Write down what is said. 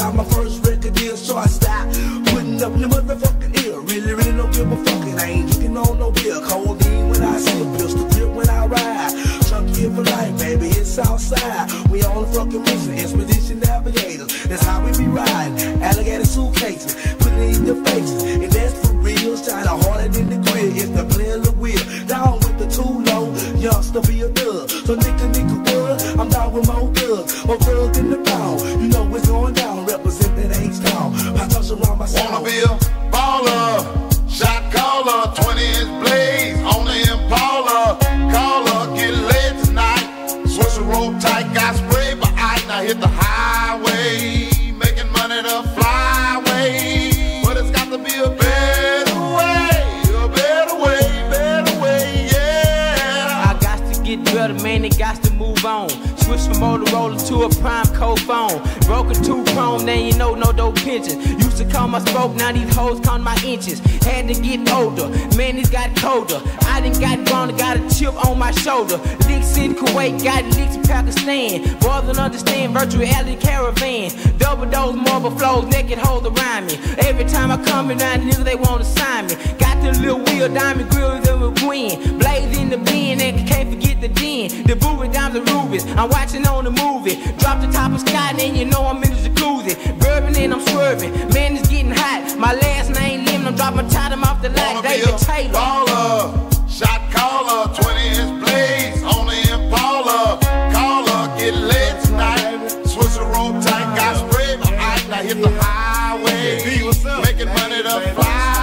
got my first record deal, so I stop putting up the motherfucking ear. Really don't give a fuck, and I ain't drinking on no beer. Codeine when I sip, pistol grip when I ride. Chunky for life, baby, it's outside. We on the fucking mission, expedition navigators. That's how we be riding. Alligator suitcases, put it in your faces, and that's for real. Shine harder than the grill. If the player the wheel, down with the too low, youngster be a thug. So nigga what? I'm down with more thugs, more thugs in the pound. You know what's going down. Represent that H-Town. I touch around my sound. Wanna be a baller, shot caller, 20-inch blaze on the Impala. Caller, get laid tonight. Switch the rope tight, got sprayed by ice. Now hit the highway, making money the flyway. But it's got to be a better way, yeah. I got to get better, man, it got to move on. Switch from Motorola to a prime code phone. Broken 2 chrome, then you know no dope pensions. Used to call my smoke, now these hoes count my inches. Had to get older, man, it got colder. I done got grown, got a chip on my shoulder. Licks in Kuwait, got licks in Pakistan. Boys don't understand virtual reality caravan. Double dose, marble flows, naked hoes around me. Every time I come around, the niggas they want to sign me. Got the little wheel, diamond grills of a queen. Blaze in the bin, and can't forget the den. The booby dimes and rubies, I'm watching on the movie. Drop the top of sky, then you know I'm in the jacuzzi. Bourbon and I'm swerving, man, it's getting hot. My last name Lim, I'm dropping time off the light. David Taylor. Baller, shot caller, 20-inch blaze on the Impala. Caller, get laid tonight. Switch the rope tight, got sprayed by ice. Now hit the highway, making money to fly.